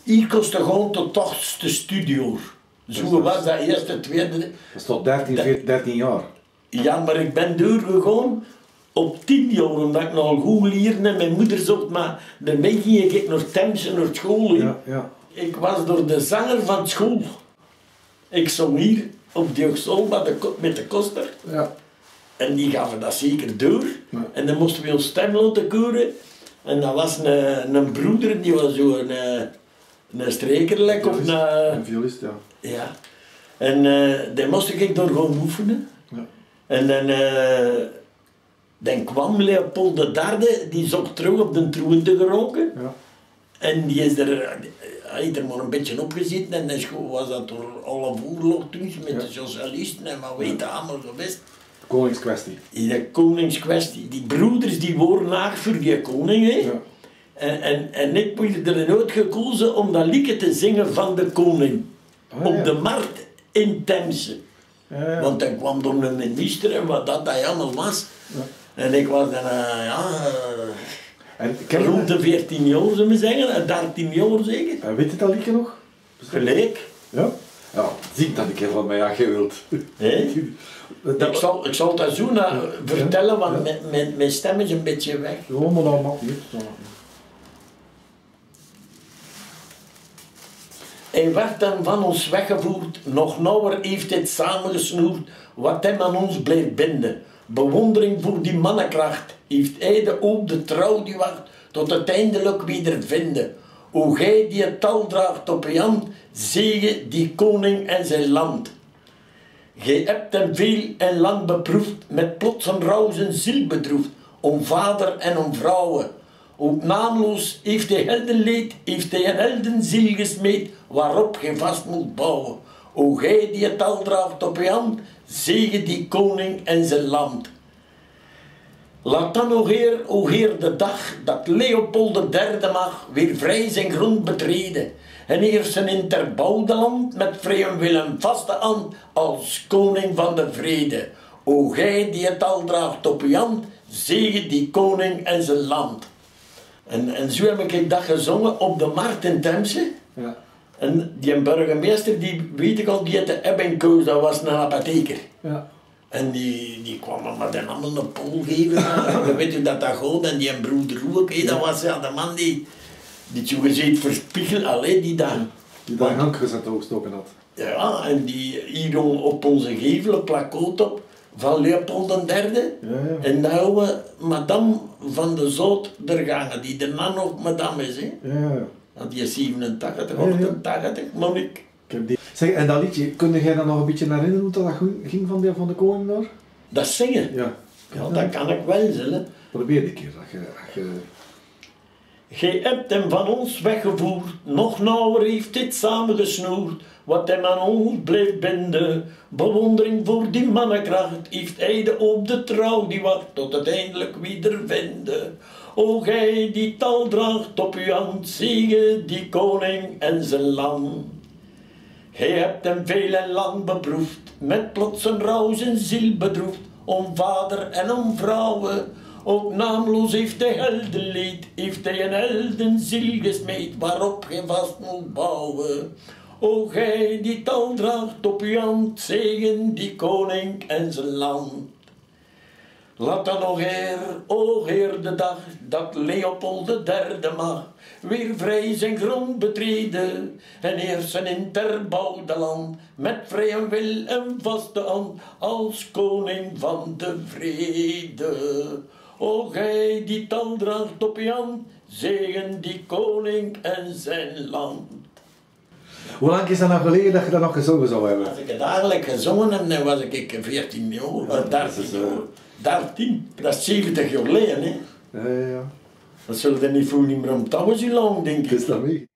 Hier kostte gewoon tot 8e studio. Zo was dat eerste, tweede. Dat is tot 13 jaar. Ja, maar ik ben doorgegaan op 10 jaar, omdat ik nog goed leerde en mijn moeder zocht, maar daarmee ging ik naar Temse, naar school. Ja, ja. Ik was door de zanger van school. Ik zong hier op de jeugdschool met de koster. Ja. En die gaven dat zeker door. Ja. En dan moesten we ons stem laten koren. En dat was een broeder, die was zo een strekerlek of Een violist, ja. ja. En dan moest ik door gaan oefenen. Ja. En dan kwam Leopold III, die zocht terug op de troon te geraken. Ja. En die is hij heeft er maar een beetje opgezeten en dan was dat door alle oorlog toen met de socialisten en wat weet je allemaal zo best. Koningskwestie. De koningskwestie. Die broeders die worden naag voor die koning. Hè. Ja. En ik heb er uitgekozen om dat liedje te zingen van de koning. Op de markt in Temse. Ja, ja. Want dan kwam door een minister en wat dat allemaal was. Ja. En ik was dan, rond de 14 jaar, zullen we zeggen, 13 jaar zeker. Weet je dat liedje nog? Gelijk. Ja? Ja, zie dat ik van mij, ja, je wilt. Ik zal dat zo vertellen, want mijn stem is een beetje weg. Ja, maar dat mag niet. Hij werd dan van ons weggevoerd, nog nauwer heeft hij het samengesnoerd, wat hem aan ons bleef binden. Bewondering voor die mannenkracht, heeft hij de ook de trouw die wacht, tot uiteindelijk wedervinden. O gij die het tal draagt op je hand, zegen die koning en zijn land. Gij hebt hem veel en lang beproefd, met plots een rouw zijn ziel bedroefd, om vader en om vrouwen. Ook naamloos heeft hij heldenleed, heeft hij een heldenziel gesmeed, waarop gij vast moet bouwen. O gij die het al draagt op je hand, zegen die koning en zijn land. Laat dan, o Heer, de dag dat Leopold III mag weer vrij zijn grond betreden en heersen in ter bouwde land met vrij en Willem vaste hand als koning van de vrede. O gij die het al draagt op je hand, zegen die koning en zijn land. En zo heb ik dat gezongen op de markt in Temse. Ja. En die burgemeester, die weet ik al, die heette Ebbinghaus, dat was een apotheker. Ja. En die kwam me met een allemaal een pol geven. Je weet hoe dat gaat. En die broeder ook, dat was ja, de man die zo gezegd verspiegel, alleen die daar. Die daar hankers aan het oogstoken had. Ja, en die hier op onze gevel een plakkoot op van Leopold III. Ja, ja. En daar hebben we madame van de Zout der gangen, die daarna nog madame is. Hè. Ja. Die is 87, 88, Monique. Ik heb die. Zeg, en dat liedje, kun jij dan nog een beetje herinneren hoe dat ging van de koning daar? Dat zingen? Ja. Ja, dat kan ik wel zeggen. Probeer een keer. Gij hebt hem van ons weggevoerd, nog nauwer heeft dit samengesnoerd, wat hem aan ons bleef binden. Bewondering voor die mannenkracht, heeft hij de op de trouw die wacht, tot uiteindelijk wedervinden. O gij die tal draagt op uw hand, zegen die koning en zijn land. Gij hebt hem veel en lang beproefd, met plots een rouw zijn ziel bedroefd, om vader en om vrouwen. Ook naamloos heeft hij heldenleed, heeft hij een heldenziel gesmeed, waarop gij vast moet bouwen. O gij die tal draagt op uw hand, zegen die koning en zijn land. Laat dan, o Heer, de dag dat Leopold III mag weer vrij zijn grond betreden en heersen in ter bouwde land met vrij en wil en vaste hand als koning van de vrede. O gij die tal draagt op je hand, zegen die koning en zijn land. Hoe lang is dat nog geleden dat je dat nog gezongen zou hebben? Als ik het eigenlijk gezongen heb, dan was ik 14 jaar, 13 jaar. 13, dat is 70 jaar geleden, hè. Ja. Dat zullen er niet veel niet meer om touwen zo lang, denk ik. Is dat mee?